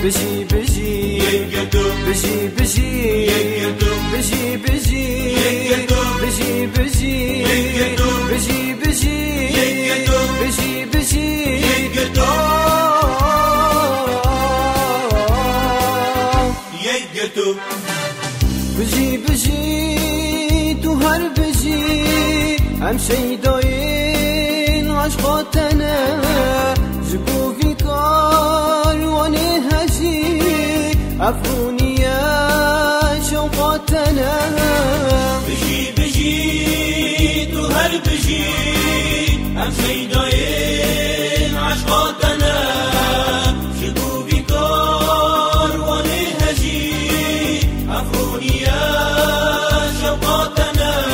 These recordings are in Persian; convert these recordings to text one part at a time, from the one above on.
بجي بجي بجي بجي بجي بجي بجي بجي بجي بجي بجي بجي بجي بجي تو هر بجي هم شیداین عشقاتنا جبو في كارواني هجي عفوني يا شوقاتنا بجي بجي تو هر بجي هم شیداین عشقاتنا جبو في كارواني هجي عفوني يا شوقاتنا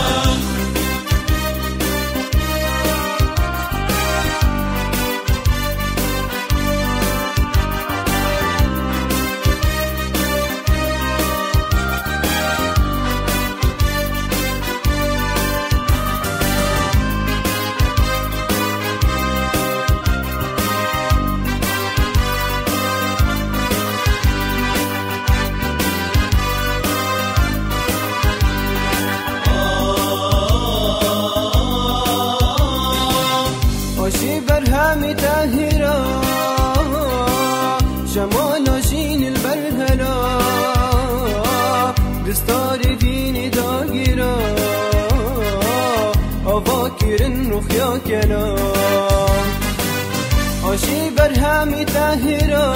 برهامي تاهرة شمال جين البرهلة دستار ديني داقرة أفاكر الرخيا كلام عشي برهامي تاهرة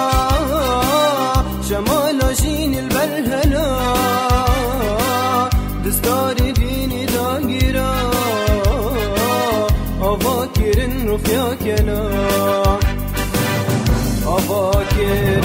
شمال جين البرهلة دستار ديني داقرة أفاكر رخيا كلام أفاكر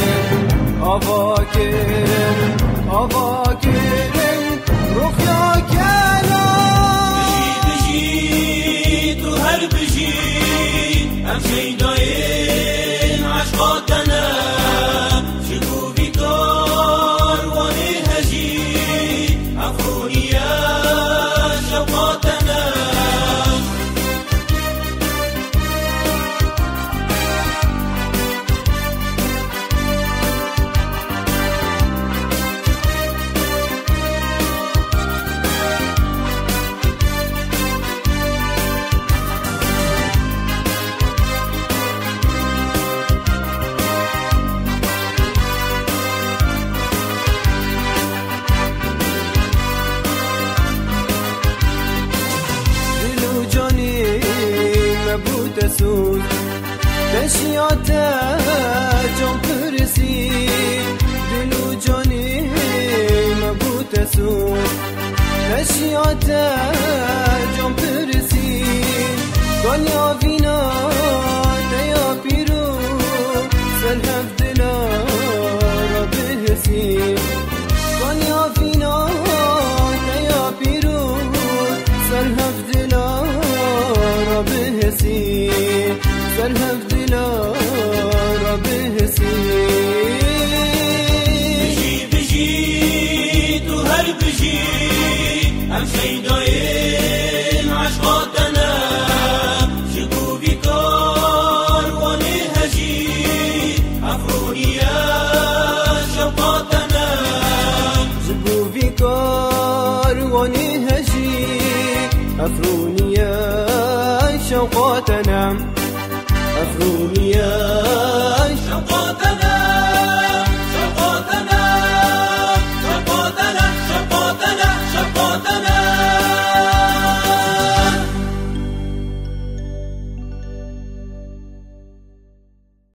أفاكر أفاكر رخيا كلام بجي تو هر بجي هم شيداين عشقاتنا شكو في كارواني هجي عفوني يا شوقاتنا تسود تشياتا جون برسي دلو جاني مبو تسود تشياتا جون برسي دنيا فينا تيا بيرو سلهف دلا ربهسي دنيا فينا تيا بيرو سلهف دلا ربهسي سلهف دلا ربهسي بجي بجي تو هر بجي هم شيداين عشقاتنا شكو في كارواني هجي عفوني يا شوقاتنا جبو في كارواني هجي عفوني يا شوقاتنا أفروني يا شوقاتنا